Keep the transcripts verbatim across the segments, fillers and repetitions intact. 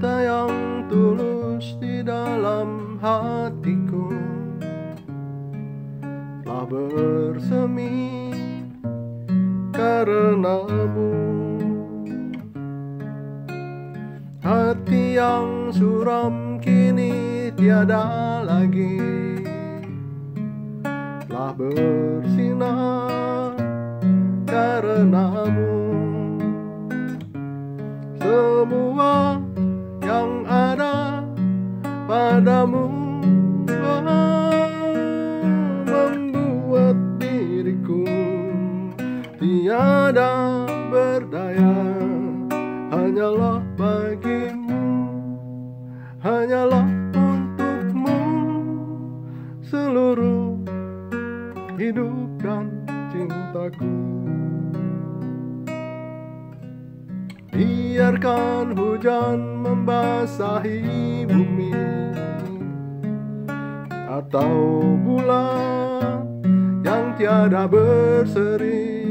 cinta yang tulus di dalam hatiku telah bersemi karenamu. Hati yang suram kini tiada lagi, telah bersinar karenamu. Semua yang ada padamu membuat diriku tiada berdaya. Hanyalah bagimu, hanyalah untukmu seluruh hidup dan cintaku. Biarkan hujan membasahi bumi atau bulan yang tiada berseri,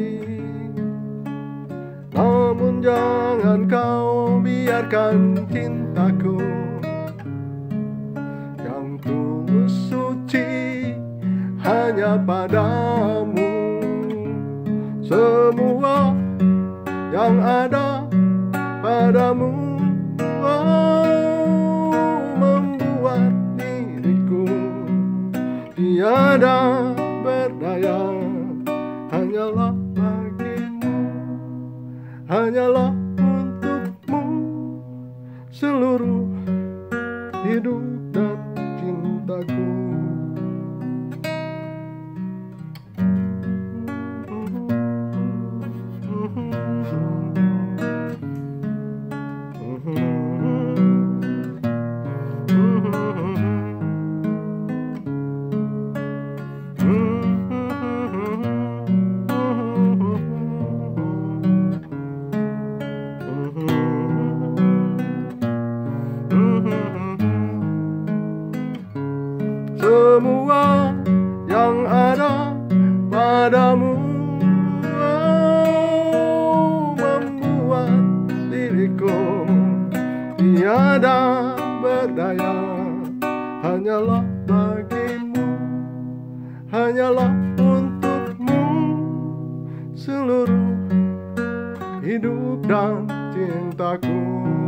namun jangan kau biarkan cintaku yang tulus suci hanya padamu. Semua yang ada padamu oh, membuat diriku tiada berdaya. Hanyalah bagimu, hanyalah untukmu seluruh hidup dan cintaku. Semua yang ada padamu oh, membuat diriku tiada berdaya. Hanyalah bagimu, hanyalah untukmu seluruh hidup dan cintaku.